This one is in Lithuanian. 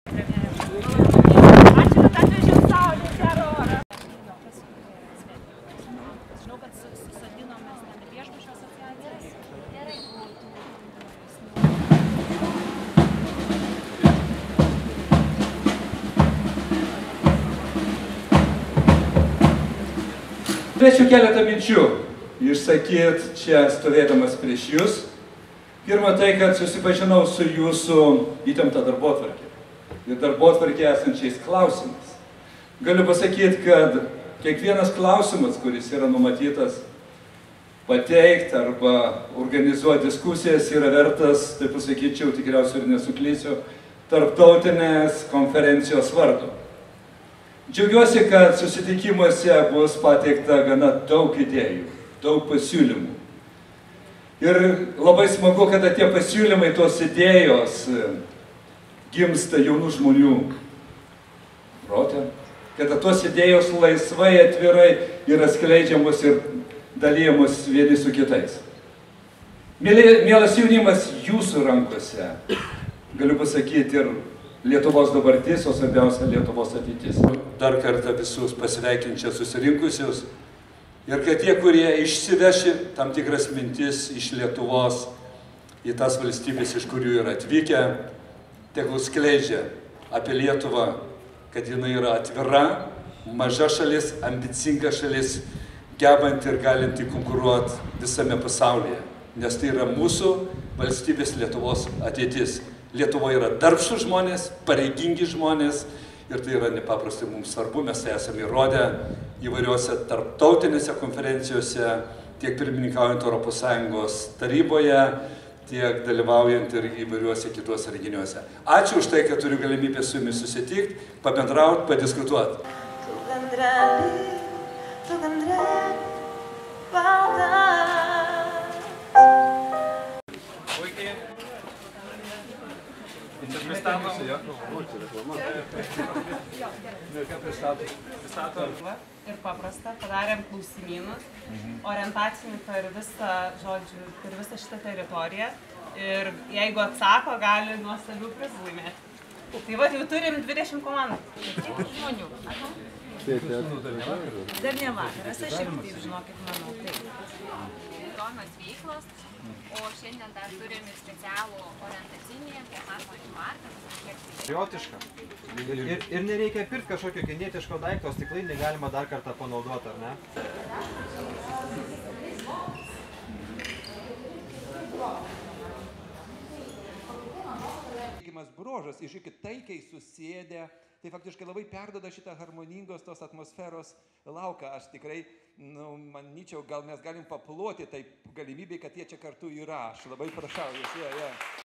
Ačiū, kad atvežiau saulę, gerą orą. Žinau, kad susodinom mes ten viešbučio asociacijas. Gerai. Norėčiau keletą minčių išsakyti čia stovėdamas prieš jūs. Pirma tai, kad susipažinau su jūsų įtempta darbotvarkė ir darbotvarkė esančiais klausimais. Galiu pasakyti, kad kiekvienas klausimas, kuris yra numatytas pateikti arba organizuoti diskusijas, yra vertas, taip pasakyčiau, tikriausiai ir nesuklysiu, tarptautinės konferencijos vardo. Džiaugiuosi, kad susitikimuose bus pateikta gana daug idėjų, daug pasiūlymų. Ir labai smagu, kad tie pasiūlymai, tos idėjos gimsta jaunų žmonių prote, kad tos idėjos laisvai, atvirai yra skleidžiamos ir dalyjamos vieni su kitais. Mielas jaunimas, jūsų rankose, galiu pasakyti, ir Lietuvos dabartis, o svarbiausia Lietuvos ateitis. Dar kartą visus pasveikinčią susirinkusius ir kad tie, kurie išsiveši tam tikras mintis iš Lietuvos į tas valstybės, iš kurių yra atvykę, tegul skleidžia apie Lietuvą, kad jinai yra atvira, maža šalis, ambicinga šalis, gebanti ir galinti konkuruoti visame pasaulyje, nes tai yra mūsų valstybės Lietuvos ateitis. Lietuvoje yra darbštūs žmonės, pareigingi žmonės ir tai yra nepaprastai mums svarbu. Mes tai esame įrodę įvairiuose tarptautinėse konferencijose, tiek pirmininkaujant ES taryboje, tiek dalyvaujant ir įvairiuose kituose renginiuose. Ačiū už tai, kad turiu galimybę su jumis susitikti, pabendrauti, padiskutuoti. Ir paprasta, padarėm klausimynus, orientacinį per visą šitą teritoriją ir jeigu atsako, gali nuostabių prizų laimėti. Tai va, jau turim 20 komandų. Kiek žmonių? Dar ne vakaras, aš ir taip, žinokit, manau, taip. Įdomios veiklos, o šiandien dar turim ir specialų orientacinį, kernatmonių marką. Patriotiška. Ir nereikia pirkti kažkokio kinietiško daikto, stiklainį galima dar kartą panaudoti, ar ne? Bruožas, iškit taikiai susėdę, tai faktiškai labai perdoda šitą harmoningos tos atmosferos lauką. Aš tikrai, manyčiau, gal mes galim paploti tai galimybei, kad jie čia kartu yra. Aš labai prašau jūs,